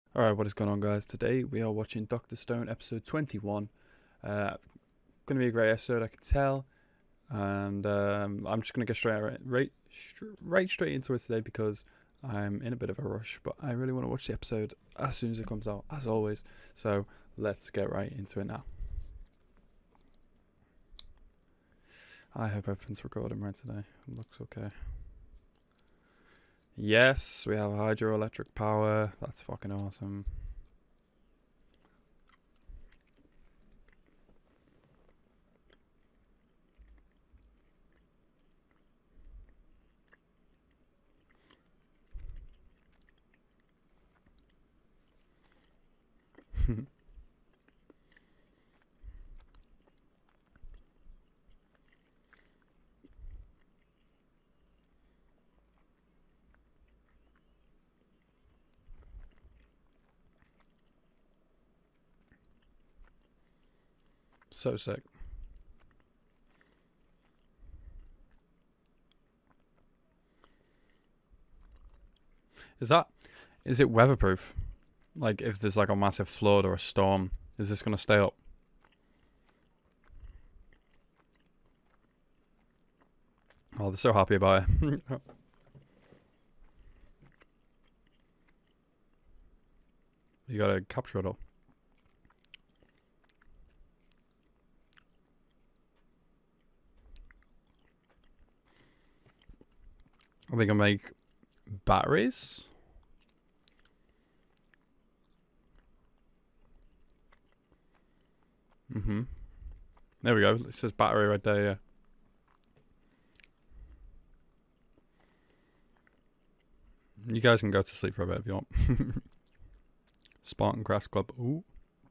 Alright, what is going on, guys? Today we are watching Dr. Stone episode 21. Gonna be a great episode, I can tell. And I'm just gonna get right straight into it today because I'm in a bit of a rush, but I really want to watch the episode as soon as it comes out, as always. So let's get right into it now. I hope everything's recording right today. It looks okay. Yes, we have hydroelectric power. That's fucking awesome. So sick. Is it weatherproof? Like, if there's like a massive flood or a storm, is this gonna stay up? Oh, they're so happy about it. You gotta capture it all. Are they gonna make batteries? There we go. It says battery right there, yeah. You guys can go to sleep for a bit if you want. Spartan Crafts Club. Ooh.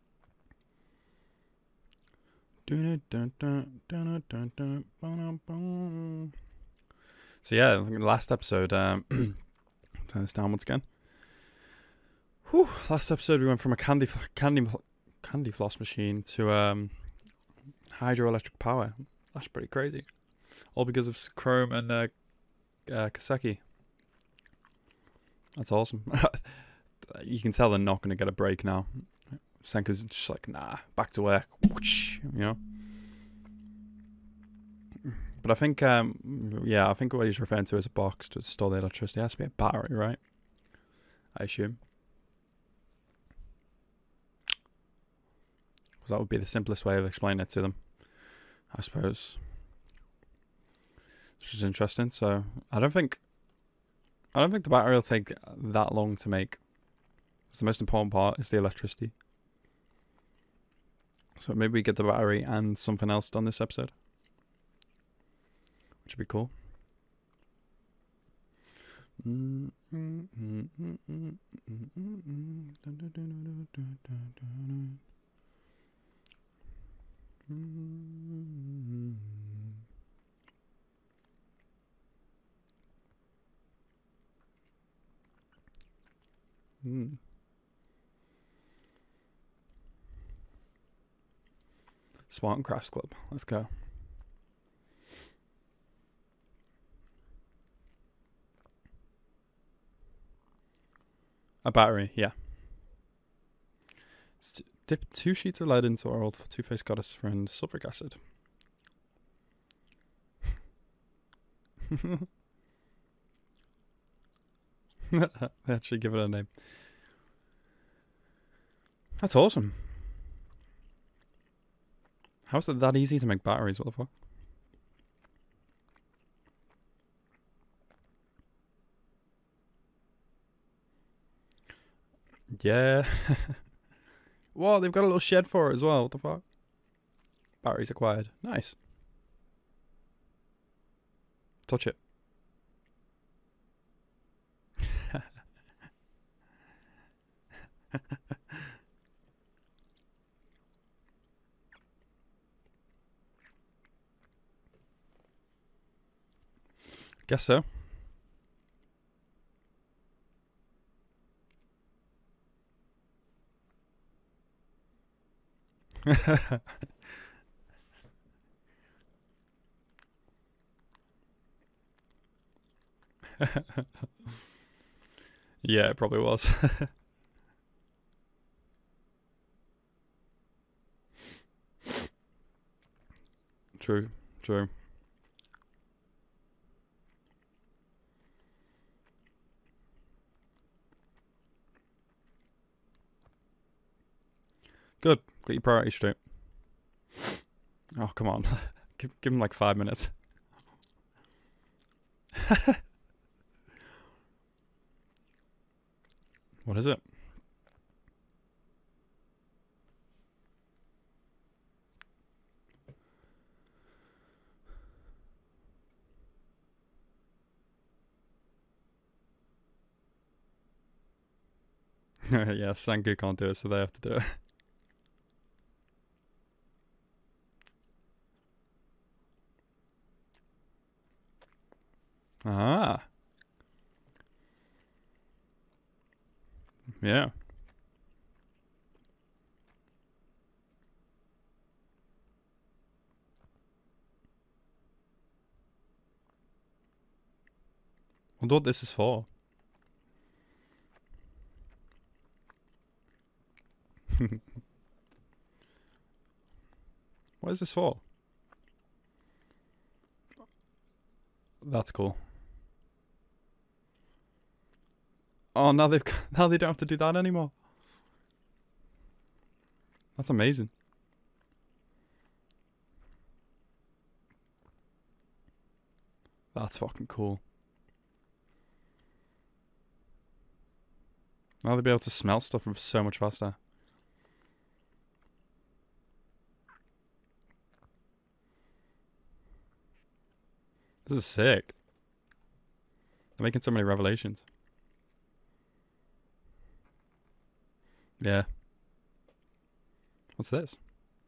So yeah, I think the last episode, turn this down once again. Whew, last episode we went from a candy floss machine to hydroelectric power. That's pretty crazy. All because of Chrome and Kaseki. That's awesome. You can tell they're not going to get a break now. Senku's just like, nah, back to work. You know? But I think, yeah, I think what he's referring to as a box to store the electricity has to be a battery, right? I assume. Because that would be the simplest way of explaining it to them, I suppose. Which is interesting. So, I don't think the battery will take that long to make. The most important part is the electricity. So maybe we get the battery and something else done this episode, which would be cool. Spartan Crafts Club. Let's go. A battery, yeah. Dip 2 sheets of lead into our old two-faced goddess friend sulfuric acid. They actually give it a name. That's awesome. How's it that easy to make batteries? What the fuck? Yeah. Whoa, they've got a little shed for it as well. What the fuck? Batteries acquired. Nice. Touch it. Guess so. Yeah, it probably was. True. True. Good. Got your priorities straight. Oh, come on. give him like 5 minutes. What is it? Yeah, Sangu can't do it, so they have to do it. Ah. Yeah. I wonder what this is for. What is this for? That's cool. Oh, now they don't have to do that anymore. That's amazing. That's fucking cool. Now they'll be able to smell stuff so much faster. This is sick. They're making so many revelations. Yeah. What's this?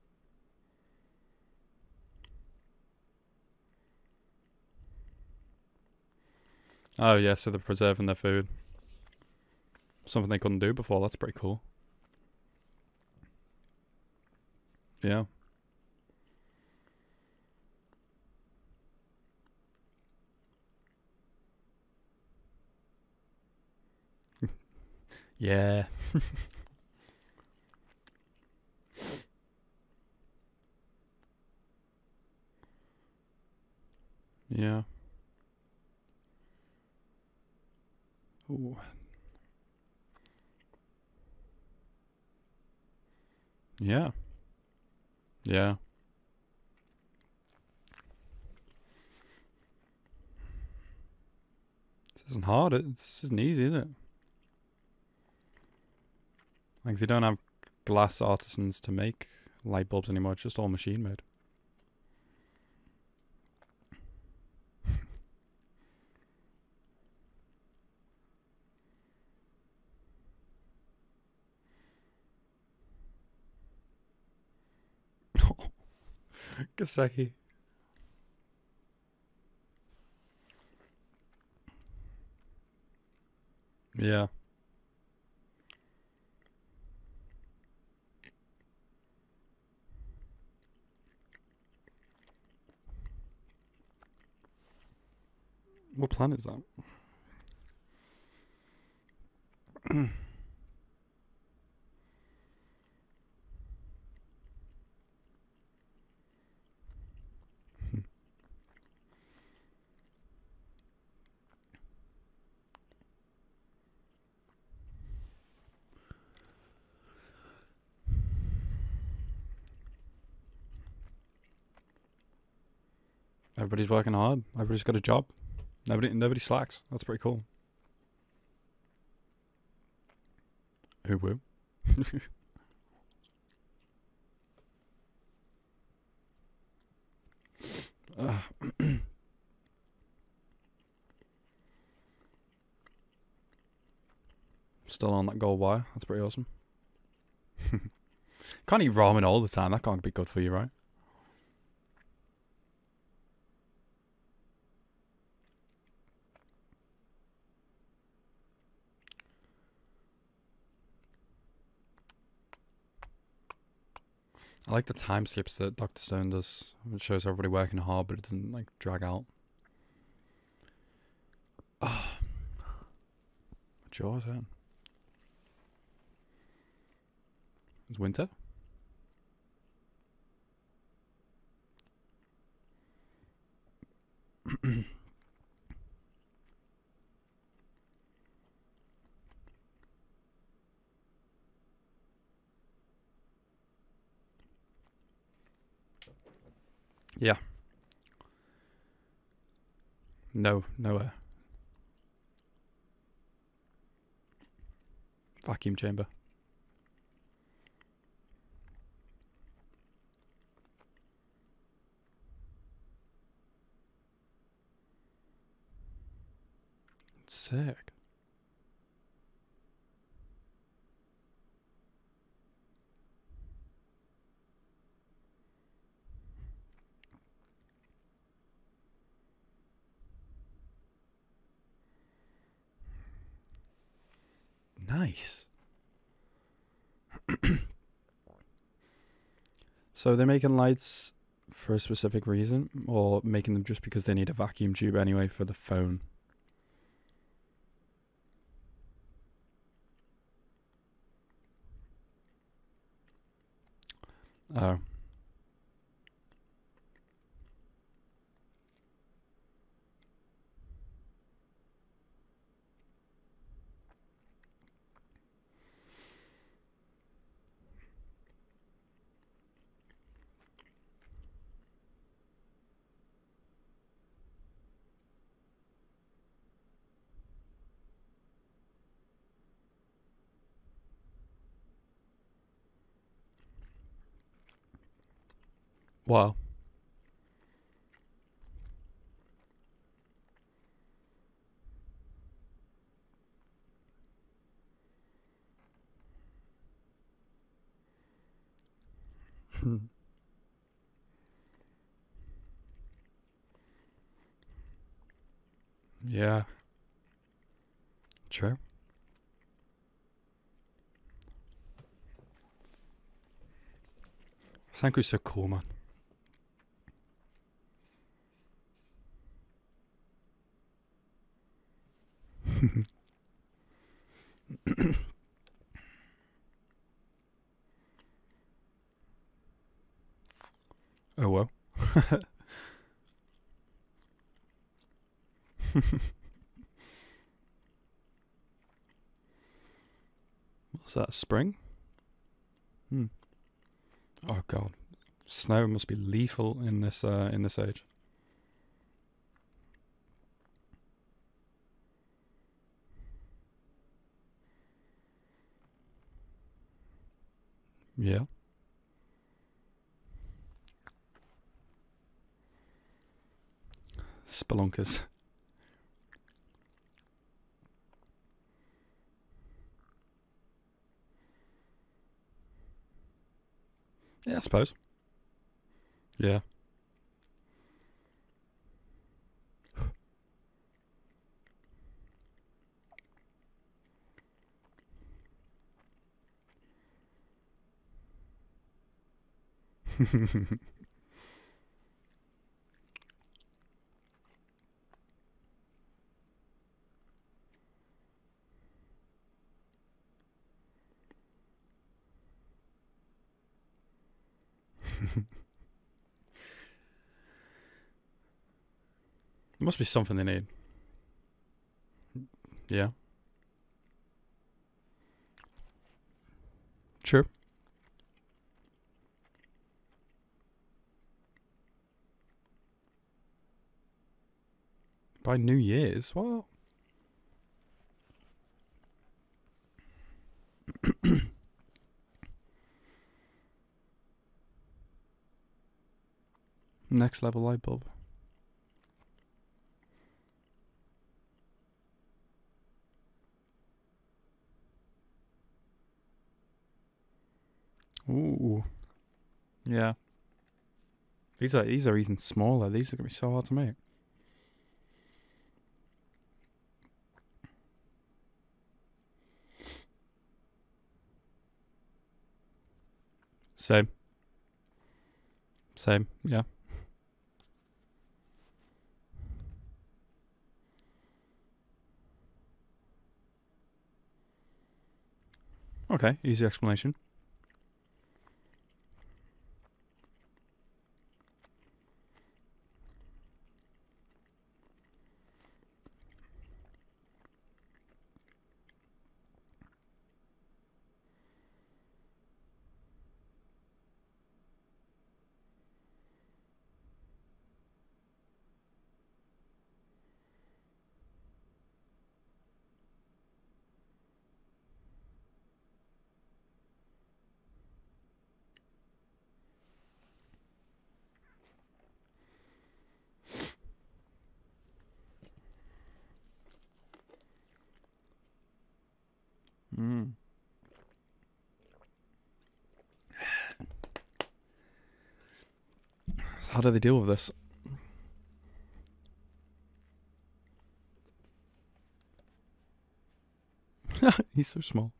Oh yeah, so they're preserving their food. Something they couldn't do before. That's pretty cool. Yeah. Yeah. Yeah. Ooh. Yeah. Yeah. This isn't hard. This isn't easy, is it? Like, they don't have glass artisans to make light bulbs anymore. It's just all machine made. Gaseki. Yeah. What planet is that? Everybody's working hard. Everybody's got a job. Nobody slacks. That's pretty cool. Who will? Still on that gold wire. That's pretty awesome. Can't eat ramen all the time. That can't be good for you, right? I like the time skips that Dr. Stone does. It shows everybody working hard, but it doesn't like drag out. Ah, what's yours then? It's winter. Yeah. No air. Vacuum chamber. Sick. Nice. So they're making lights for a specific reason, or making them just because they need a vacuum tube anyway for the phone? Oh. Wow. Yeah. True. Sanku's so cool, man. Oh well. What's that? Spring? Oh god. Snow must be lethal in this age. Yeah. Spelunkers. Yeah, I suppose. Yeah. It must be something they need. Yeah. True. By New Year's? What? Next level light bulb. Ooh. Yeah. These are even smaller. These are gonna be so hard to make. Same. Same. Yeah. Okay. Easy explanation. How do they deal with this? He's so small.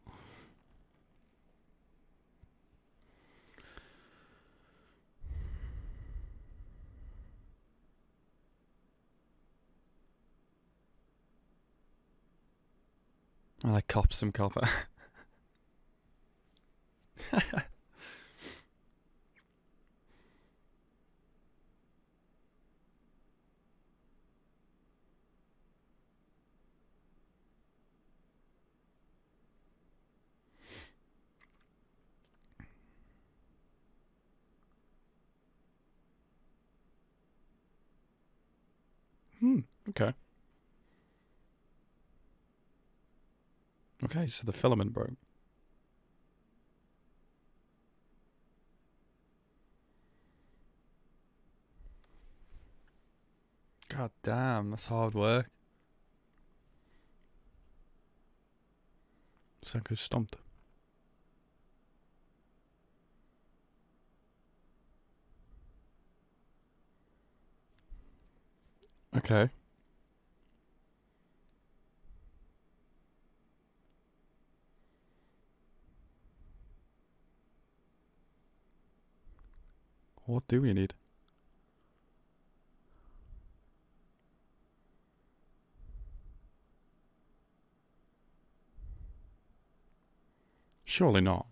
I like cop some copper. Okay. Okay, so the filament broke. God damn, that's hard work. Senku's stomped. Okay. What do we need? Surely not.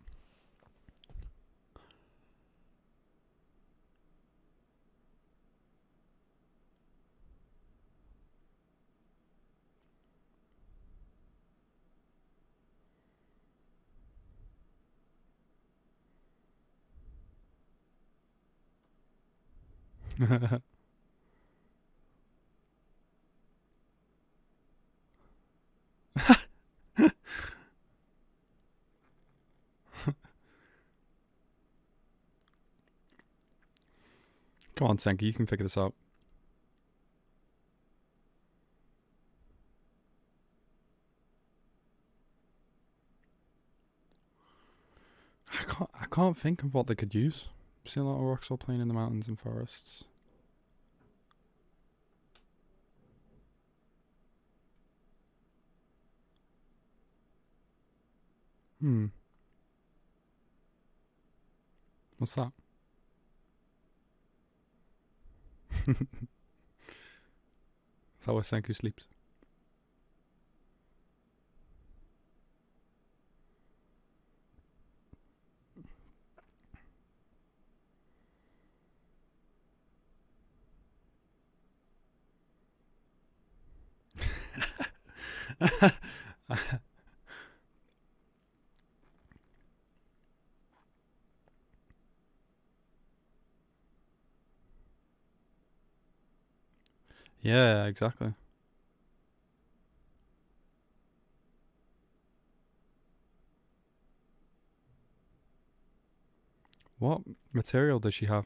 Come on, Senku, you can figure this out. I can't think of what they could use. I've seen a lot of rocks all playing in the mountains and forests. What's that? Is that where Senku sleeps? Yeah, exactly. What material does she have?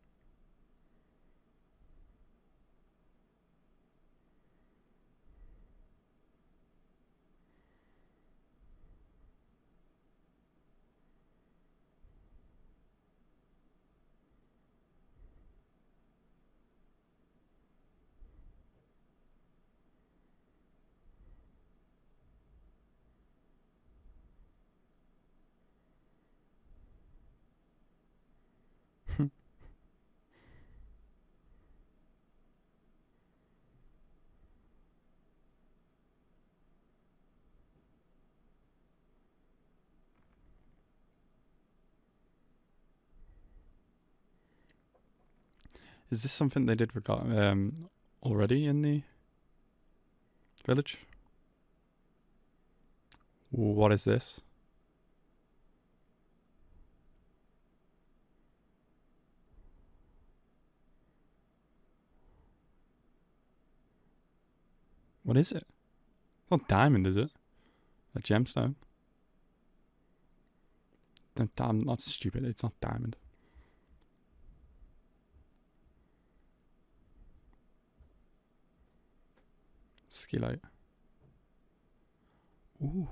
Is this something they did already in the village? What is this? What is it? It's not diamond, is it? A gemstone? I'm not stupid. It's not diamond. Skillite. Ooh.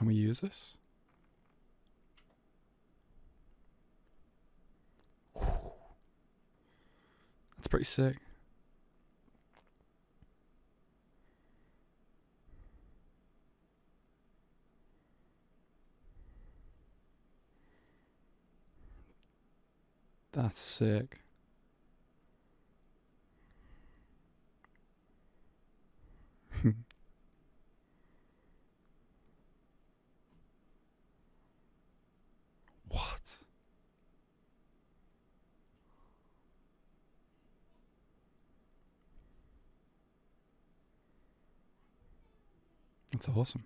Can we use this? That's pretty sick. That's sick. What? That's awesome.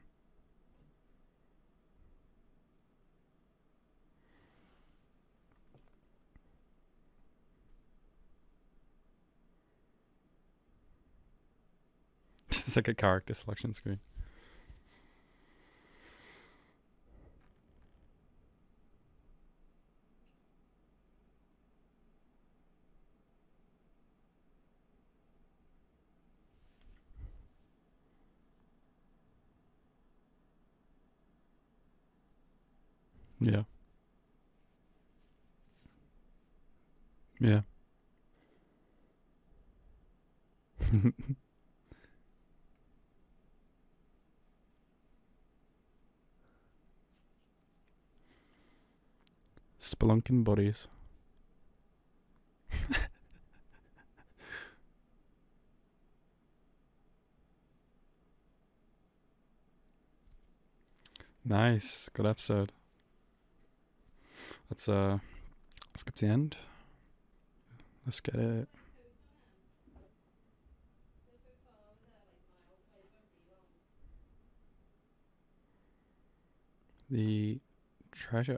It's like a character selection screen. Yeah. Yeah. Spelunking buddies. Nice. Good episode. Let's skip to the end. Let's get it. The treasure.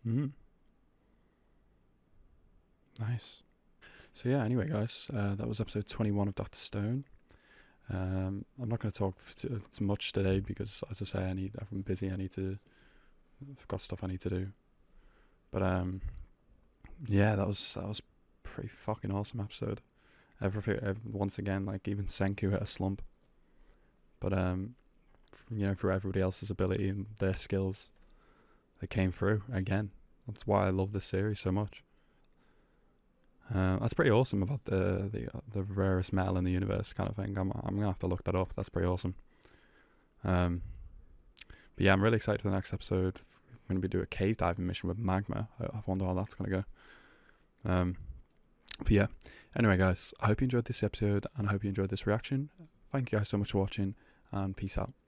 Nice. So yeah, anyway guys, that was episode 21 of Dr. Stone. I'm not going to talk too much today because, as I say, I'm busy. I've got stuff I need to do. But yeah, that was pretty fucking awesome episode. Once again, like even Senku hit a slump. But through everybody else's ability and their skills, they came through again. That's why I love this series so much. That's pretty awesome about the rarest metal in the universe kind of thing. I'm gonna have to look that up. That's pretty awesome. But yeah, I'm really excited for the next episode. I'm gonna be doing a cave diving mission with magma. I wonder how that's gonna go. But yeah, anyway guys, I hope you enjoyed this episode and I hope you enjoyed this reaction. Thank you guys so much for watching and peace out.